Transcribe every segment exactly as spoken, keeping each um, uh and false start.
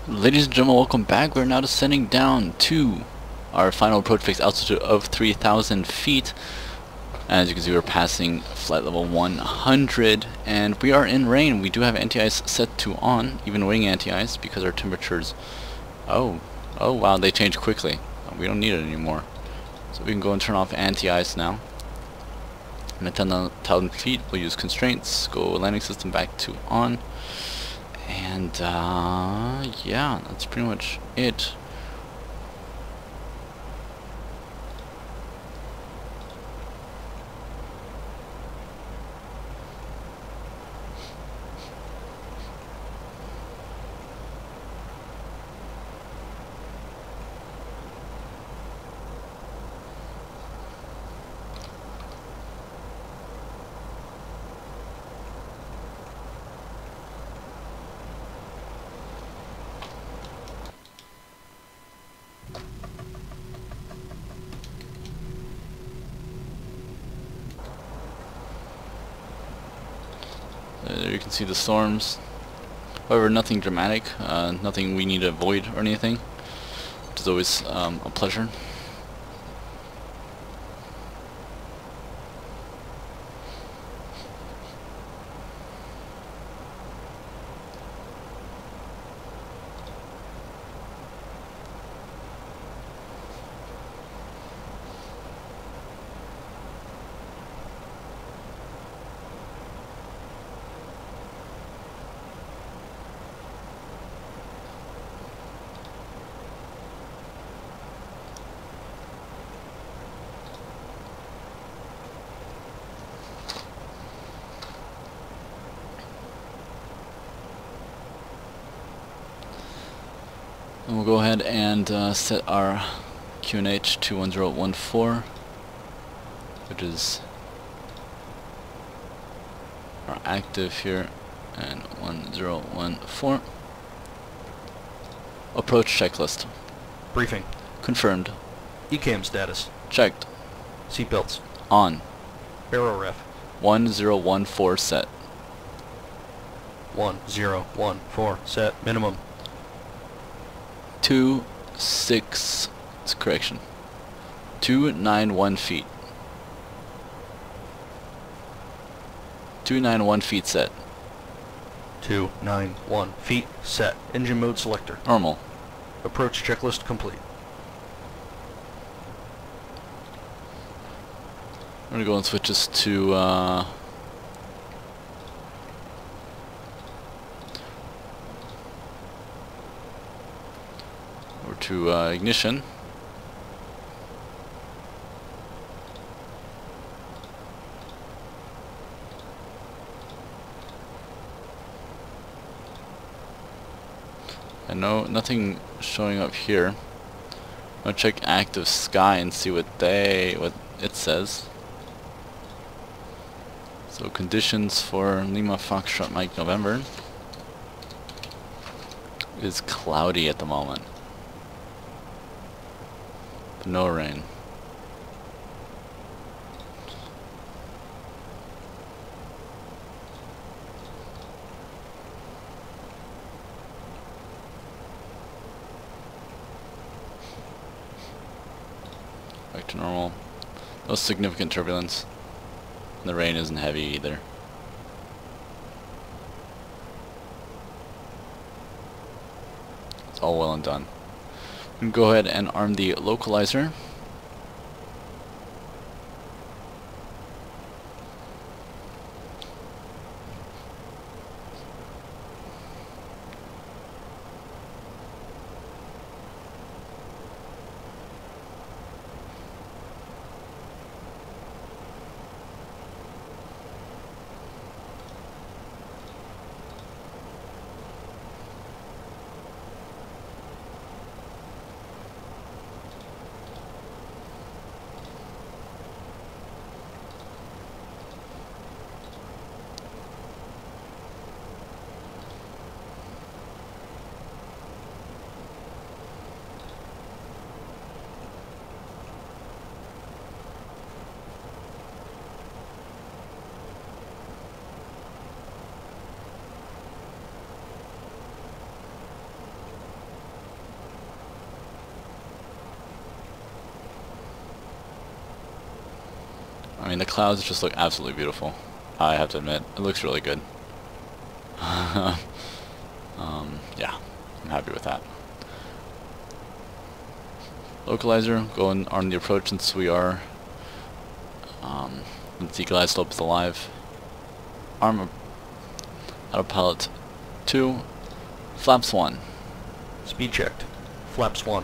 Ladies and gentlemen, welcome back. We're now descending down to our final approach fixed altitude of three thousand feet. As you can see, we're passing flight level one hundred, and we are in rain. We do have anti-ice set to on, even wing anti-ice, because our temperatures... Oh, oh wow, they changed quickly. We don't need it anymore. So we can go and turn off anti-ice now. And at ten thousand feet, we'll use constraints, go landing system back to on. And uh, yeah, that's pretty much it. There you can see the storms. However, nothing dramatic, uh, nothing we need to avoid or anything, which is always um, a pleasure. And we'll go ahead and uh, set our Q N H to one zero one four, which is our active here, and one zero one four. Approach checklist. Briefing. Confirmed. E CAM status. Checked. Seatbelts. On. Barrel ref. one zero one four set. one zero one four set. Minimum. Two six correction. Two nine one feet. Two nine one feet set. two nine one feet set. Engine mode selector. Normal. Approach checklist complete. I'm gonna go and switch this to uh or to uh, ignition. I know nothing showing up here. I'm gonna check active sky and see what they what it says. So conditions for Lima Foxtrot Mike November is cloudy at the moment, but no rain. Back to normal. No significant turbulence. The rain isn't heavy either. It's all well and done. We can go ahead and arm the localizer. I mean, the clouds just look absolutely beautiful. I have to admit, it looks really good. um, yeah, I'm happy with that. Localizer, going on the approach since we are. Um, let's equalize slopes alive. Armor. Autopilot two. Flaps one. Speed checked. Flaps one.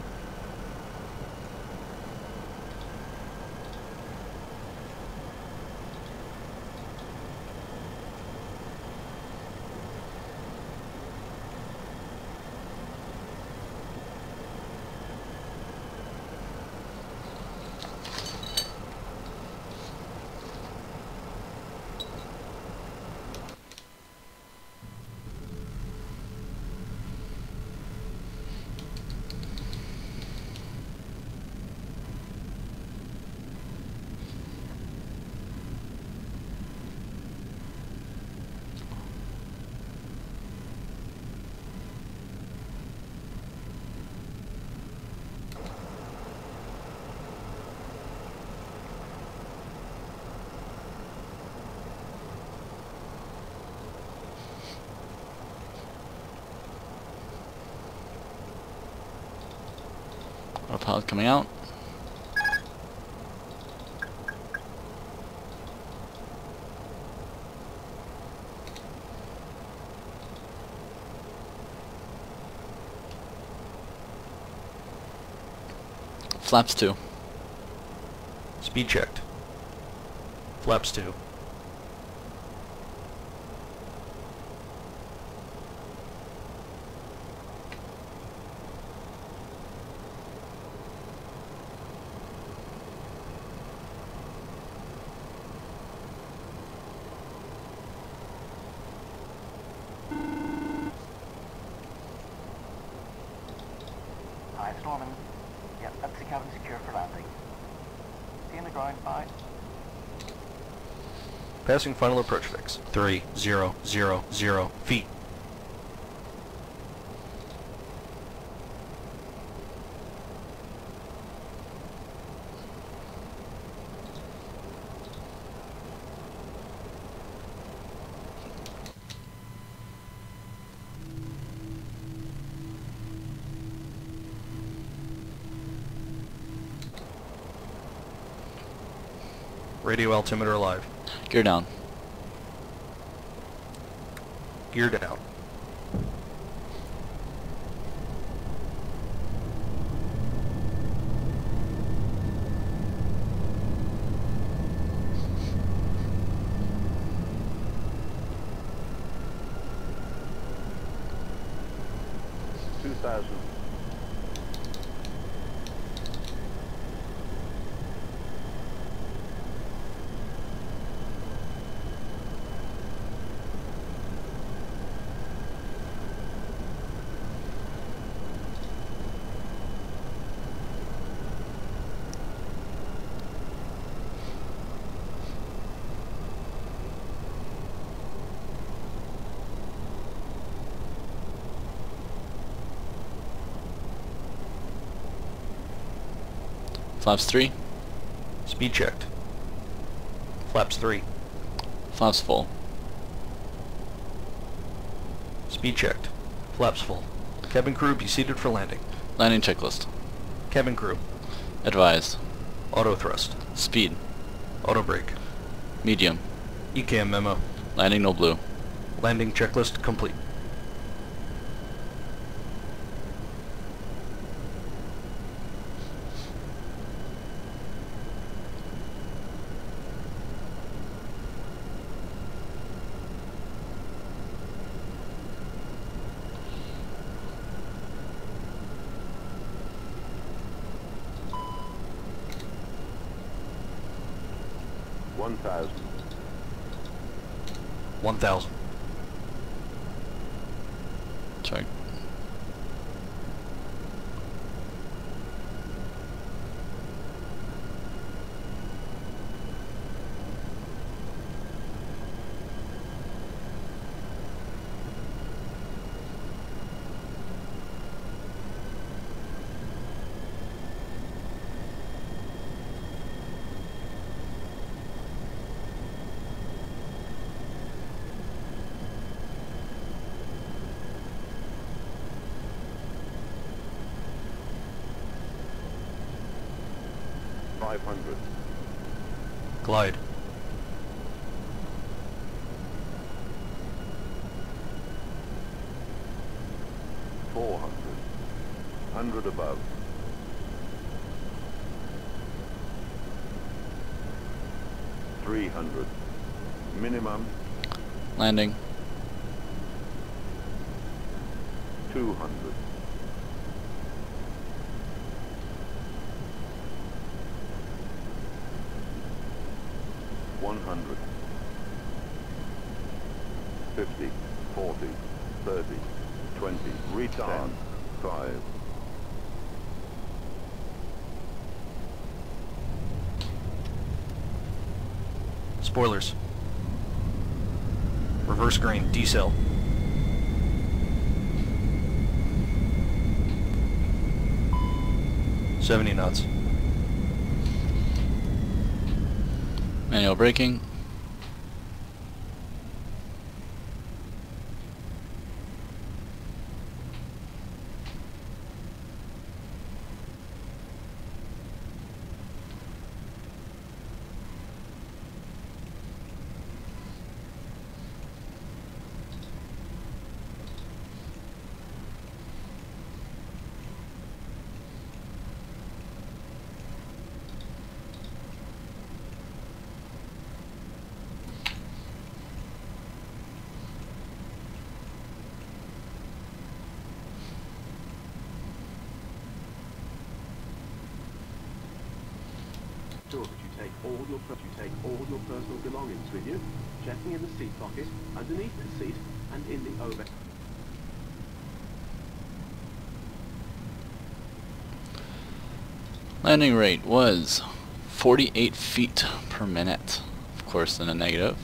Autopilot coming out. Flaps two. Speed checked. Flaps two. Hi, it's Norman. Yep, that's the cabin secure for landing. See you in the ground, bye. Passing final approach fix. Three, zero, zero, zero feet. Radio altimeter alive. Gear down. Gear down. two thousand. Flaps three. Speed checked. Flaps three. Flaps full. Speed checked. Flaps full. Cabin crew be seated for landing. Landing checklist. Cabin crew. Advised. Auto thrust. Speed. Auto brake. Medium. E CAM memo. Landing no blue. Landing checklist complete. one thousand. one thousand. Check. five hundred. Glide. four hundred. one hundred above. three hundred. Minimum. Landing. two hundred. one hundred. fifty. forty. thirty. twenty. Retard. five. Spoilers. Reverse grain. Decel. seventy knots. Manual braking. Sure that you take all your per- you take all your personal belongings with you, checking in the seat pocket, underneath the seat, and in the over. Landing rate was forty-eight feet per minute. Of course, in a negative.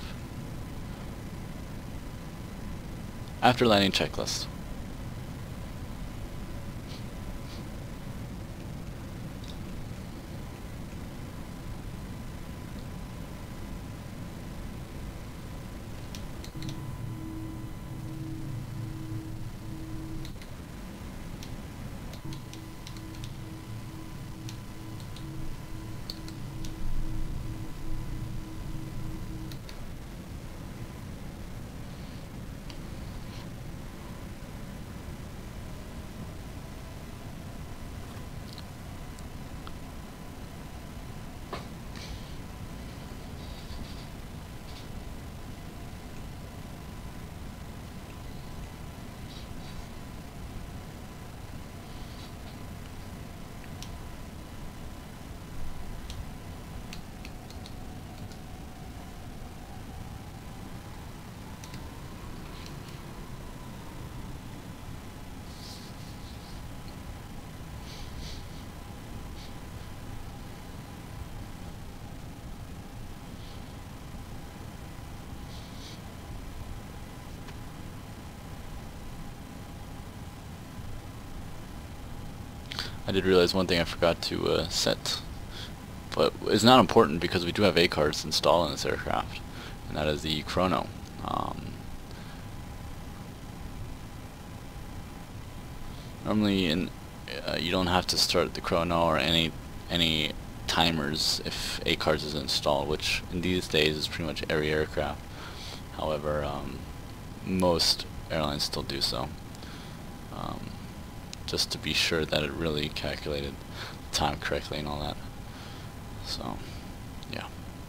After landing checklist. I did realize one thing I forgot to uh, set, but it's not important because we do have A CARs installed in this aircraft, and that is the chrono. Um, normally, in uh, you don't have to start the chrono or any any timers if A CARs is installed, which in these days is pretty much every aircraft. However, um, most airlines still do so. Um, just to be sure that it really calculated the time correctly and all that. So, yeah.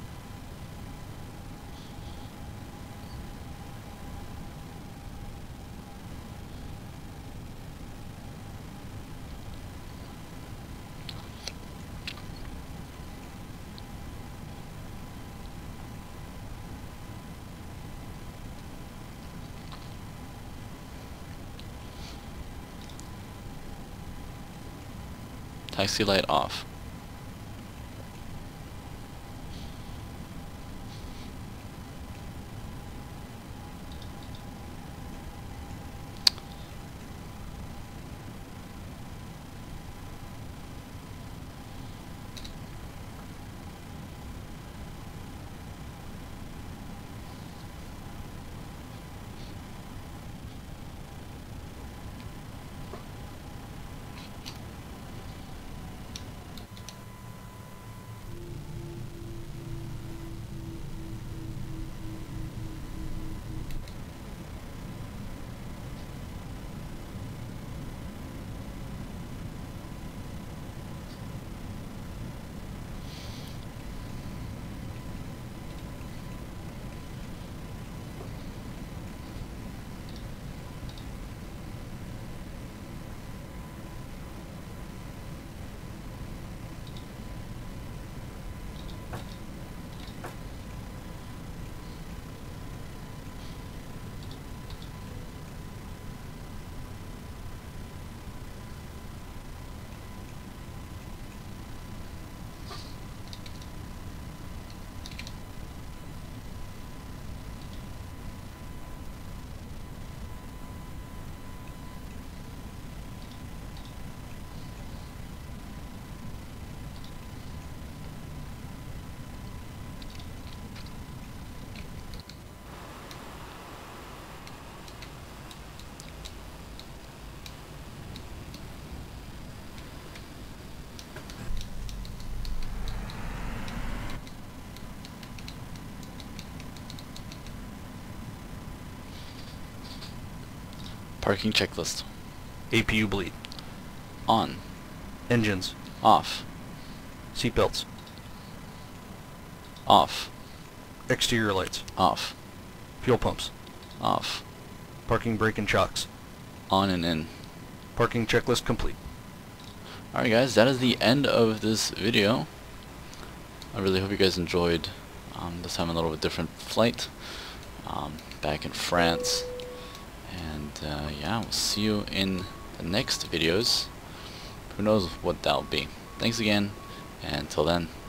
Taxi light off. Parking checklist. A P U bleed. On. Engines. Off. Seatbelts. Off. Exterior lights. Off. Fuel pumps. Off. Parking brake and shocks. On and in. Parking checklist complete. Alright guys, that is the end of this video. I really hope you guys enjoyed um, this time a little bit different flight um, back in France. And uh, yeah, we'll see you in the next videos. Who knows what that'll be. Thanks again, and until then,